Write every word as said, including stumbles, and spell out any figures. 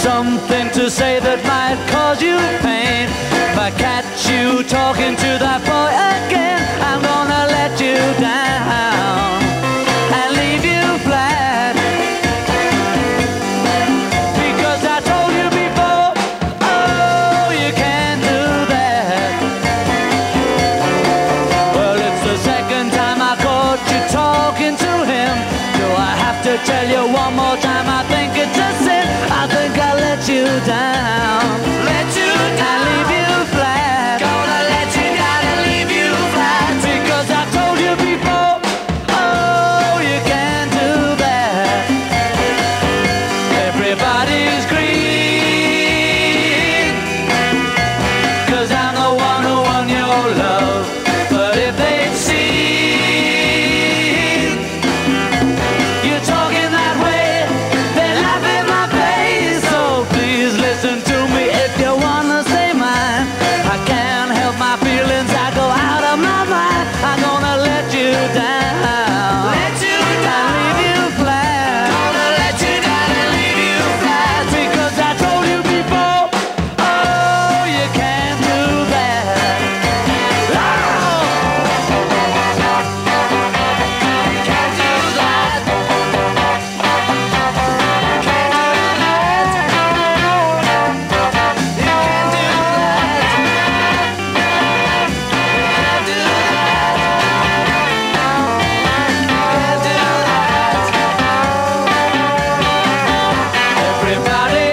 something to say that might cause you pain. If I catch you talking to that boy again, I'm gonna let you down and leave you flat. Because I told you before, oh, you can't do that. Well, it's the second time I caught you talking to him. Do I have to tell you one more time? I think it's a sin. I think I let you down, let you down, and leave you flat. Gonna let you down and leave you flat. Because I told you before, oh, you can't do that. Everybody's green, 'cause I'm the one who won your love. But if they'd seen you talking that way, they'd laugh in my face. So please listen to me if you wanna say mine. I can't help my feelings, I go out of my mind. I'm gonna let you down, let you down, and leave you flat. Gonna let you down and leave you flat. Because I told you before, oh, you can't do that. Oh! You can't do that. You can't do that. You can't do that. Can't do that. Can't do that. Everybody